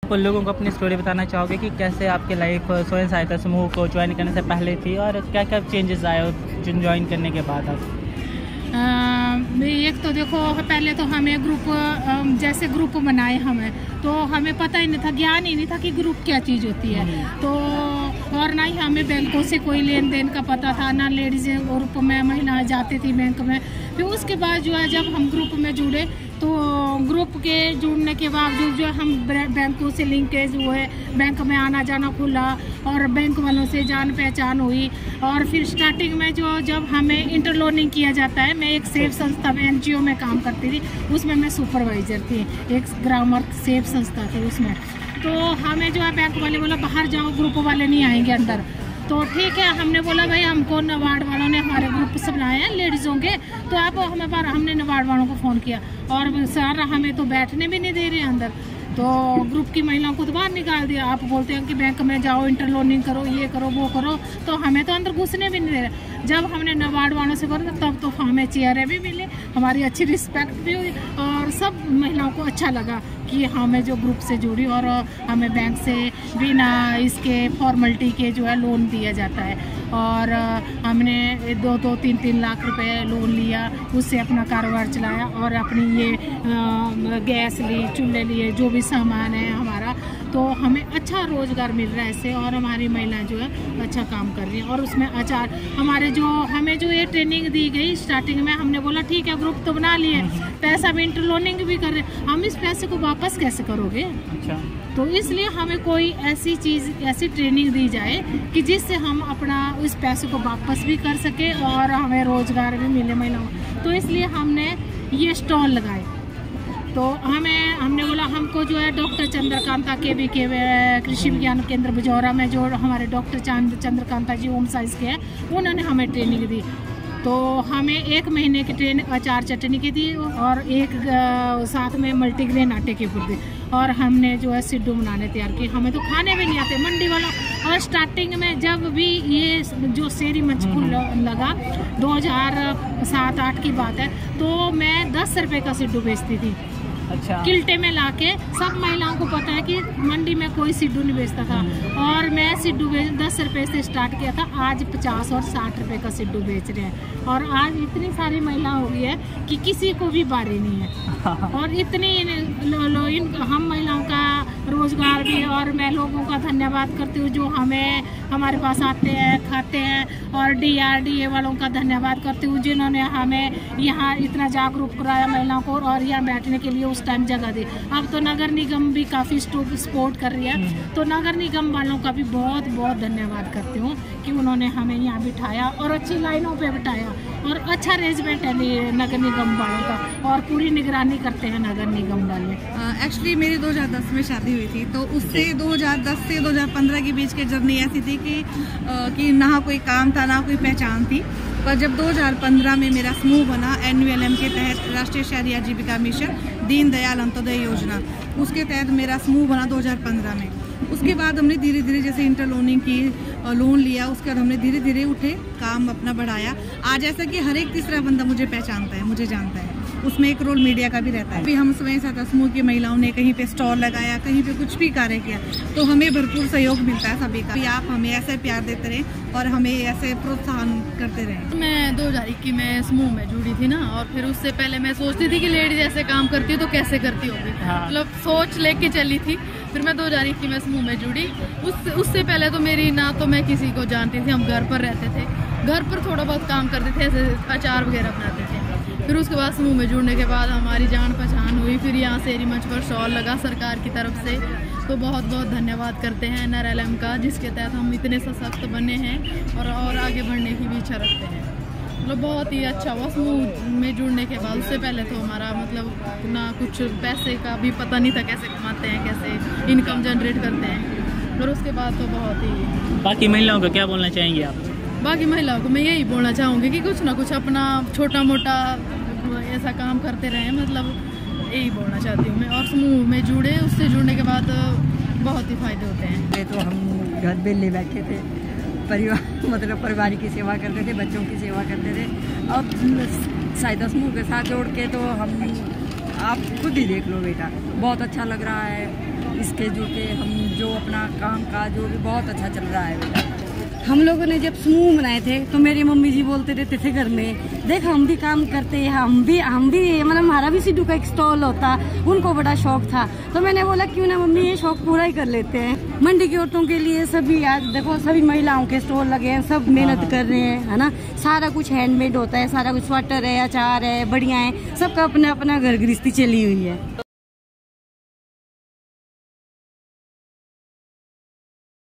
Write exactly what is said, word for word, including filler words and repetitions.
उन लोगों को अपनी स्टोरी बताना चाहोगे कि कैसे आपकी लाइफ स्वयं सहायता समूह को ज्वाइन करने से पहले थी और क्या क्या चेंजेस आए ज्वाइन करने के बाद आप? एक तो देखो, पहले तो हमें ग्रुप जैसे ग्रुप बनाए हमें, तो हमें पता ही नहीं था, ज्ञान ही नहीं था कि ग्रुप क्या चीज़ होती है। तो और ना ही हमें बैंकों से कोई लेन देन का पता था, ना लेडीज ग्रुप में महिलाएं जाती थी बैंक में। फिर उसके बाद जो है जब हम ग्रुप में जुड़े तो ग्रुप के जुड़ने के बावजूद जो हम बैंकों से लिंकेज हुए, बैंक में आना जाना खुला और बैंक वालों से जान पहचान हुई। और फिर स्टार्टिंग में जो जब हमें इंटरलोनिंग किया जाता है, मैं एक सेफ संस्था में एनजीओ में काम करती थी, उसमें मैं सुपरवाइजर थी, एक ग्रामर सेफ संस्था थी उसमें। तो हमें जो है बैंक वाले बोला बाहर जाओ, ग्रुप वाले नहीं आएंगे अंदर। तो ठीक है, हमने बोला भाई हमको नबार्ड वालों ने हमारे ग्रुप से बनाए हैं लेडीज़ों के, तो आप हमें बार हमने नबार्ड वालों को फ़ोन किया और सर हमें तो बैठने भी नहीं दे रहे अंदर, तो ग्रुप की महिलाओं को तो बाहर निकाल दिया। आप बोलते हैं कि बैंक में जाओ, इंटरलोनिंग करो, ये करो वो करो, तो हमें तो अंदर घुसने भी नहीं दे रहे। जब हमने नबार्ड वालों से करा तब तो हमें चेयरें भी मिले, हमारी अच्छी रिस्पेक्ट भी हुई और सब महिलाओं को अच्छा लगा कि हमें जो ग्रुप से जुड़ी और हमें बैंक से बिना इसके फॉर्मेलिटी के जो है लोन दिया जाता है। और हमने दो दो तीन तीन लाख रुपए लोन लिया, उससे अपना कारोबार चलाया और अपनी ये गैस ली, चूल्हे लिए, जो भी सामान है हमारा, तो हमें अच्छा रोज़गार मिल रहा है इससे। और हमारी महिलाएं जो है अच्छा काम कर रही हैं। और उसमें अचार हमारे जो हमें जो ये ट्रेनिंग दी गई स्टार्टिंग में, हमने बोला ठीक है ग्रुप तो बना लिए, पैसा भी इंटरलोनिंग भी कर रहे, हम इस पैसे को वापस कैसे करोगे? अच्छा। तो इसलिए हमें कोई ऐसी चीज़, ऐसी ट्रेनिंग दी जाए कि जिससे हम अपना इस पैसे को वापस भी कर सके और हमें रोज़गार भी मिले महिलाओं। तो इसलिए हमने ये स्टॉल लगाए। तो हमें हमने बोला हमको जो है डॉक्टर चंद्रकांता के भी के कृषि विज्ञान केंद्र बिजौरा में जो हमारे doctor Chandrakanta ji home science के हैं, उन्होंने हमें ट्रेनिंग दी। तो हमें एक महीने की ट्रेन अचार चटनी की थी और एक साथ में मल्टीग्रेन आटे के ऊपर दी। और हमने जो है सिड्डू बनाने तैयार किए, हमें तो खाने भी नहीं आते मंडी वाला। और स्टार्टिंग में जब भी ये जो शेरी मचफुल लगा दो हज़ार सात आठ की बात है, तो मैं दस रुपये का सिड्डू बेचती थी। अच्छा। किल्टे में लाके, सब महिलाओं को पता है कि मंडी में कोई सिड्डू नहीं बेचता था और मैं सिड्डू बेच दस रुपये से स्टार्ट किया था। आज पचास और साठ रुपये का सिड्डू बेच रहे हैं और आज इतनी सारी महिला हो गई है कि किसी को भी बारी नहीं है। और इतनी लो, लो, इन हम महिलाओं का रोज़गार भी, और मैं लोगों का धन्यवाद करती हूँ जो हमें हमारे पास आते हैं, खाते हैं। और डी आर डी ए वालों का धन्यवाद करती हूँ जिन्होंने हमें यहाँ इतना जागरूक कराया महिलाओं को और यहाँ बैठने के लिए उस टाइम जगह दी। अब तो नगर निगम भी काफ़ी सपोर्ट कर रही है, तो नगर निगम वालों का भी बहुत बहुत धन्यवाद करती हूँ कि उन्होंने हमें यहाँ बिठाया और अच्छी लाइनों पे बिठाया और अच्छा अरेंजमेंट है नगर निगम वालों का और पूरी निगरानी करते हैं नगर निगम वाले। एक्चुअली uh, मेरी दो हज़ार दस में शादी हुई थी, तो उससे दो हज़ार दस से दो हज़ार पंद्रह के बीच की जर्नी ऐसी थी कि uh, कि ना कोई काम था ना कोई पहचान थी। पर जब दो हज़ार पंद्रह में मेरा समूह बना एन यू एल एम के तहत, राष्ट्रीय शहरी आजीविका मिशन दीनदयाल अंत्योदय योजना, उसके तहत मेरा समूह बना दो हज़ार पंद्रह में। उसके बाद हमने धीरे धीरे जैसे इंटरलोनिंग की, लोन लिया, उसके बाद हमने धीरे धीरे उठे, काम अपना बढ़ाया। आज ऐसा कि हर एक तीसरा बंदा मुझे पहचानता है, मुझे जानता है। उसमें एक रोल मीडिया का भी रहता है। अभी हम स्वयं सहायता समूह की महिलाओं ने कहीं पे स्टॉल लगाया, कहीं पे कुछ भी कार्य किया, तो हमें भरपूर सहयोग मिलता है सभी का। आप हमें ऐसे प्यार देते रहें और हमें ऐसे प्रोत्साहन करते रहें। मैं दो हज़ार इक्कीस में समूह में जुड़ी थी ना, और फिर उससे पहले मैं सोचती थी कि लेडीज ऐसे काम करती है तो कैसे करती होगी, मतलब सोच लेके चली थी। फिर मैं दो हज़ार इक्कीस में समूह में जुड़ी। उस उससे पहले तो मेरी ना तो मैं किसी को जानती थी, हम घर पर रहते थे, घर पर थोड़ा बहुत काम करते थे, ऐसे अचार वगैरह बनाते थे। फिर उसके बाद समूह में जुड़ने के बाद हमारी जान पहचान हुई। फिर यहाँ शेरी मंच पर स्टॉल लगा सरकार की तरफ से, तो बहुत बहुत धन्यवाद करते हैं एन आर एल एम का, जिसके तहत हम इतने सशक्त बने हैं और और आगे बढ़ने की भी इच्छा रखते हैं। मतलब बहुत ही अच्छा हुआ समूह में जुड़ने के बाद। उससे पहले तो हमारा मतलब ना कुछ पैसे का भी पता नहीं था, कैसे कमाते हैं, कैसे इनकम जनरेट करते हैं। और उसके बाद तो बहुत ही। बाकी महिलाओं को क्या बोलना चाहेंगे आप? बाकी महिलाओं को मैं यही बोलना चाहूँगी कि कुछ ना कुछ अपना छोटा मोटा ऐसा काम करते रहें, मतलब यही बोलना चाहती हूँ मैं। और समूह में जुड़े, उससे जुड़ने के बाद बहुत ही फायदे होते हैं। तो हम घर बेले बैठे थे, परिवार मतलब परिवार की सेवा करते थे, बच्चों की सेवा करते थे। अब सहायता समूह के साथ जोड़ के तो हम, आप खुद ही देख लो बेटा, बहुत अच्छा लग रहा है। इसके जुटे हम जो अपना काम काज जो भी बहुत अच्छा चल रहा है बेटा। हम लोगों ने जब समूह बनाए थे तो मेरी मम्मी जी बोलते रहते थे घर में, देख हम भी काम करते हैं, हम भी हम भी मतलब हमारा भी सिद्धू का एक स्टॉल होता, उनको बड़ा शौक था। तो मैंने बोला क्यों ना मम्मी ये शौक पूरा ही कर लेते हैं। मंडी की औरतों के लिए सभी आज देखो सभी महिलाओं के स्टॉल लगे हैं, सब मेहनत कर रहे हैं, है ना। सारा कुछ हैंडमेड होता है, सारा कुछ स्वेटर है, अचार है, बढ़िया है, सबका अपना अपना घर गृहस्थी चली हुई है।